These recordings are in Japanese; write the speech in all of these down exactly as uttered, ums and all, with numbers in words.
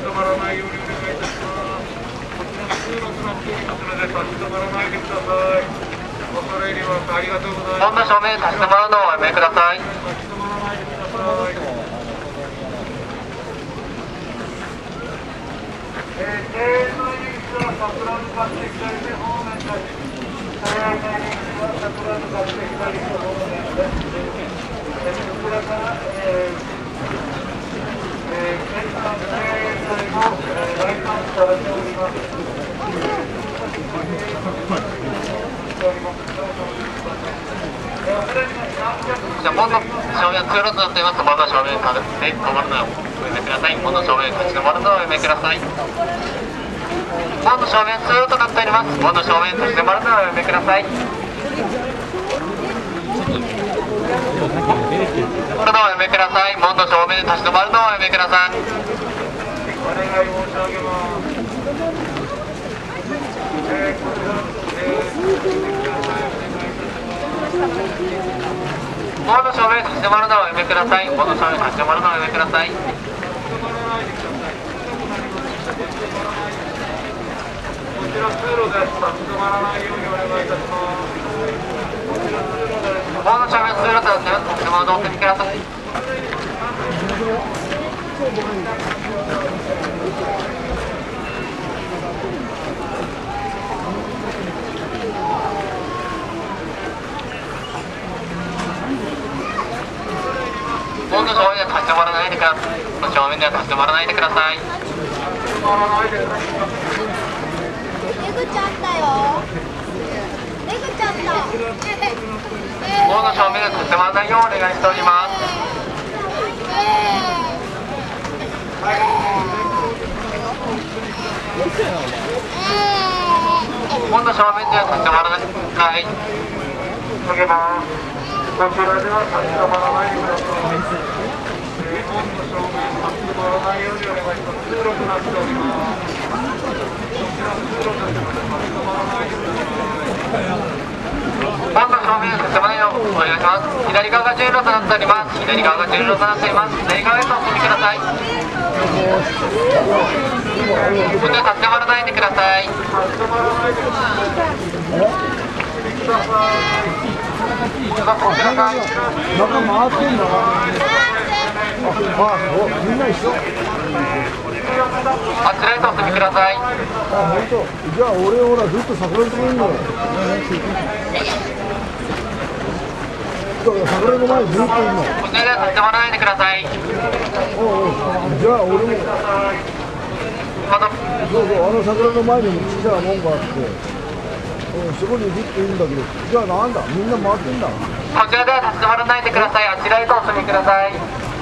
止まらないようにお願いいたします。こちら通路となっておりますので、立ち止まらないでください。恐れ入ります。ありがとうございます。 本の正面立ち止まるのをおやめください。 立ち止まらないでください。えー、経営の入り口は桜の勝手左手方面です。経営の入り口は桜の勝手左手方面です。えー、こちらから、えーえー、現在経営内も、えー、来館されております。 じゃあ、門の正面は通路となっています。門の正面に立って止まるのをおやめください。門の正面に立ち止まるのをおやめください。門の正面通路となっております。門の正面に立ち止まるのをおやめください。それではおやめください。門の正面に立ち止まるのをおやめください。 お願い申し上げます。えー、こちら、えー、 門の正面に立ち止まるのをおやめください。門の正面に立ち止まるのをおやめください。 こちら通路です。立ち止まらないようにお願いいたします。こちら通路です。 門の正面通路となっています。立ち止まるのをおやめください。門の正面で立ち止まらないでください。門の正面では立ち止まらないでください。 めぐちゃったよ。めぐちゃった。 門の正面で立ち止まらないようお願いしております。門の正面では立ち止まらないでください。 下げます。こちらでは立ち止まらないでください。門の正面立ち止まらないようにお願いします。通路となっております。こちら通路ですので立ち止まらないでください。 門の正面に立ち止まらないようお願いします。左側が順路となっております。左側が順路となっています。左側へとお進みください。こちら立ち止まらないでください。 立ち止まらないでください。 中回ってんだ。あ、みんな一緒。 あちらへとお進みください。 あ、本当。じゃあ俺ほらずっと桜のところにいるのよ。だから桜の前にずっといるの。 こちらでは立ち止まらないでください。 おうおう、じゃあ俺も。 またそうそう、あの桜の前にも小さな門があって。うん、そこにずっといるんだけど、じゃあなんだ、みんな回ってんだ。 こちらでは立ち止まらないでください。あちらへとお進みください。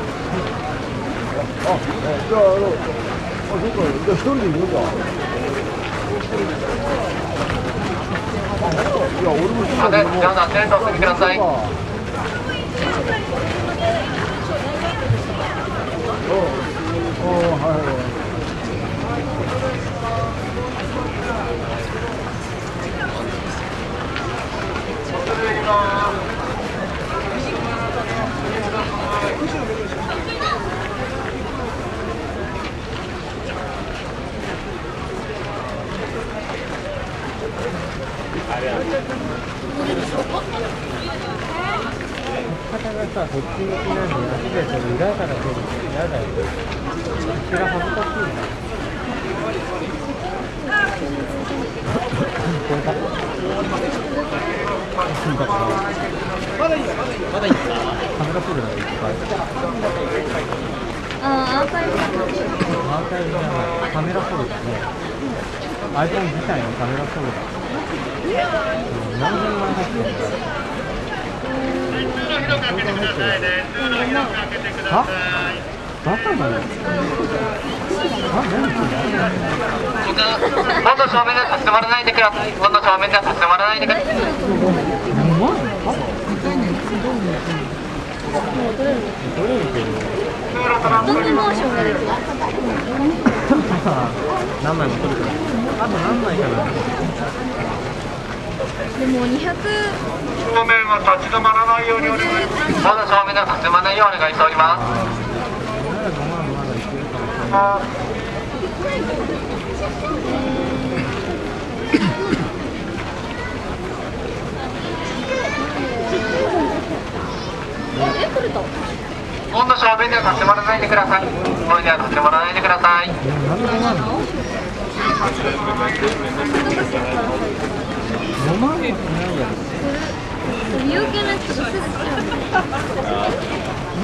あ、あ、じゃあ、あの、あ、そうか、じゃあ一人でいるか。いや、俺も一人でいる。 じゃあ、あちらへとお進みください。 うん、うん、はいはい。 肩がさ、こっち向きなんで、足でその裏から出ると嫌だよ。それは恥ずかしいんだ。これか。まだいいよ、まだいいよ。カメラプールなんでいっぱい。 あ、アーカイブ。 アーカイブじゃない、カメラプールだね。iPhone 自体のカメラプールだ。何千万入ってるんだよ。は？バカなの？あ、何言ってんだ？ 門の正面で立ち止まらないでください。門の正面で立ち止まらないでください。 どれ見てる？ どんなモーションが出てる？ 何枚も撮るから。あと何枚かな。 でもにひゃく正面は立ち止まらないようにお願いします。 門の正面では立ち止まらないようお願いしております。 ごまんまだいけるかもしれない。 門の正面では立ってもらわないでください。これでは立ってもらわないでください。 なんでごまんのごまんもしないやろ。 有形な人がすぐ来ちゃう。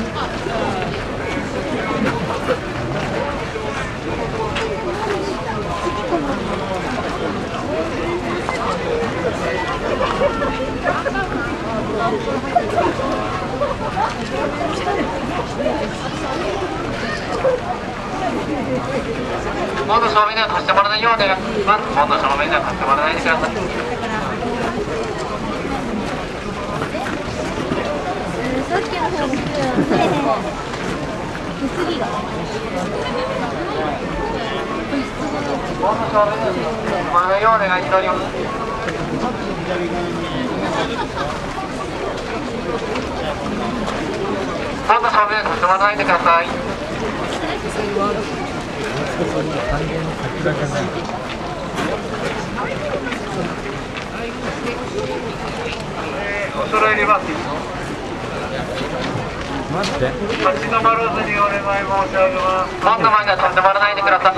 門の正面では立ってもらわないようお願いします。門の正面では立ってもらわないでください。 さっきの方が映りが。 門の正面では立ってもらわないようお願いしております。門の正面で立ってもらわないでください。 完全に先がじゃない。 お揃いでます。 待って。 立ち止まらずにお願い申し上げます。 門の前では立ってもらわないでください。